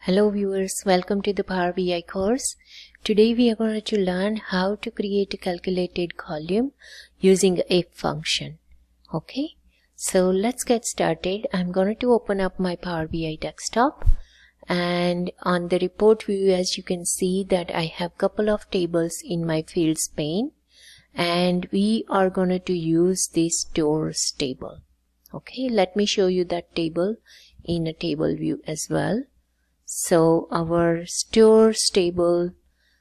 Hello viewers, welcome to the Power BI course. Today we are going to learn how to create a calculated column using a if function. Okay, so let's get started. I'm going to open up my Power BI desktop, and on the report view, as you can see that I have a couple of tables in my fields pane, and we are going to use this stores table. Okay, let me show you that table in a table view as well. So our stores table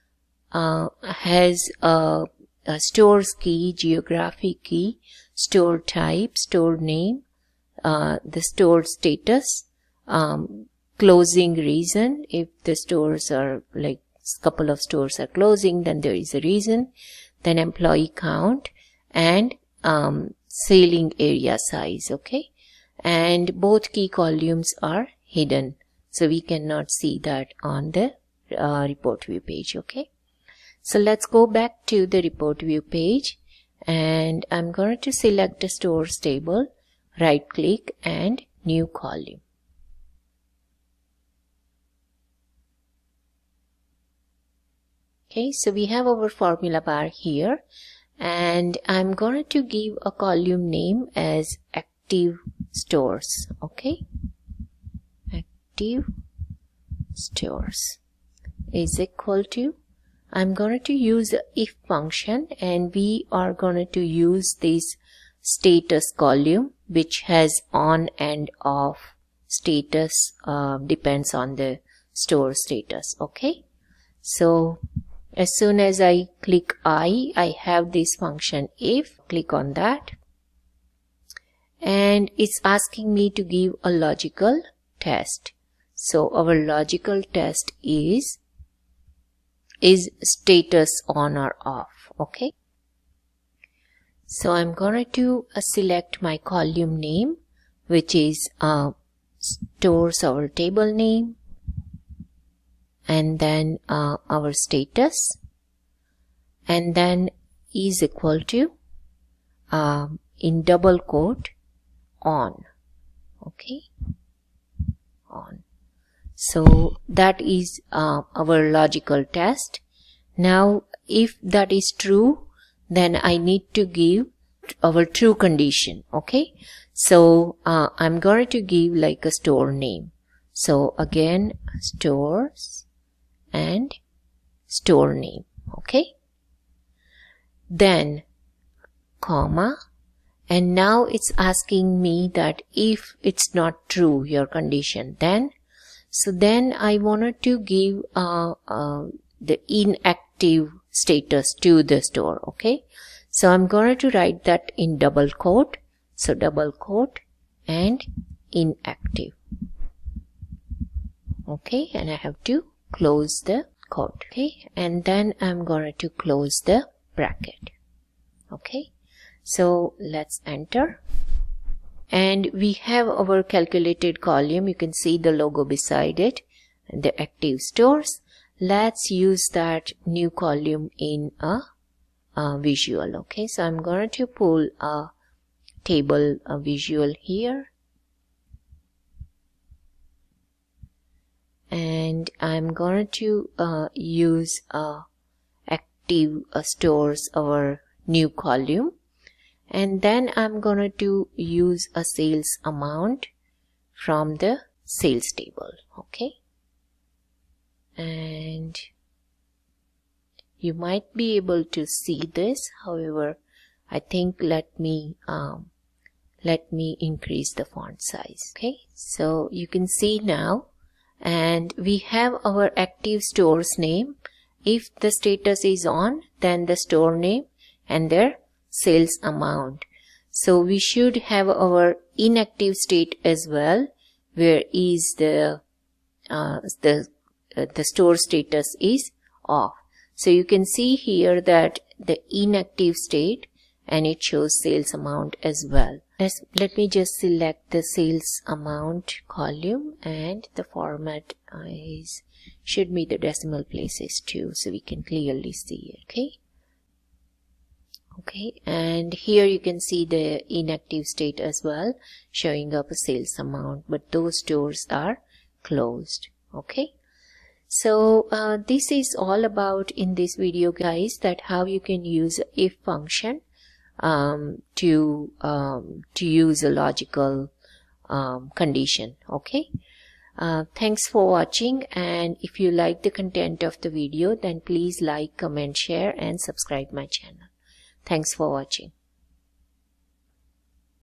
has a stores key, geographic key, store type, store name, the store status, closing reason. If the stores are like a couple of stores are closing, then there is a reason. Then employee count and selling area size. Okay, and both key columns are hidden, so we cannot see that on the report view page. Okay, so let's go back to the report view page, and I'm going to select the stores table, right click and new column. Okay, so we have our formula bar here, and I'm going to give a column name as active stores. Okay, active stores is equal to, I'm going to use the if function, and we are going to use this status column which has on and off status, depends on the store status. Okay, so as soon as I click I have this function if, click on that, and it's asking me to give a logical test. So our logical test is status on or off. Okay, so I'm going to select my column name, which is stores our table name, and then our status, and then is equal to in double quote on. Okay, on. So that is our logical test. Now if that is true, then I need to give our true condition. Okay, so I'm going to give like a store name. So again, stores and store name. Okay, then comma, and now it's asking me that if it's not true your condition, then I wanted to give the inactive status to the store. Okay, so I'm going to write that in double quote, so double quote and inactive. Okay, and I have to close the quote. Okay, and then I'm going to close the bracket. Okay, so let's enter, and we have our calculated column. You can see the logo beside it, the active stores. Let's use that new column in a visual. Okay, so I'm going to pull a table visual here, and I'm going to use active stores, our new column, and then I'm going to use a sales amount from the sales table. Okay, and you might be able to see this. However, I think let me increase the font size. Okay, so you can see now, and we have our active stores name. If the status is on, then the store name and their sales amount. So we should have our inactive state as well, where is the store status is off. So you can see here that the inactive state, and it shows sales amount as well. Let me just select the sales amount column, and the format should be the decimal places too, so we can clearly see it. Okay. Okay, and here you can see the inactive state as well, showing up a sales amount, but those stores are closed. Okay, So this is all about in this video, guys, that how you can use if function to use a logical condition. Okay. Thanks for watching, and if you like the content of the video, then please like, comment, share and subscribe my channel. Thanks for watching.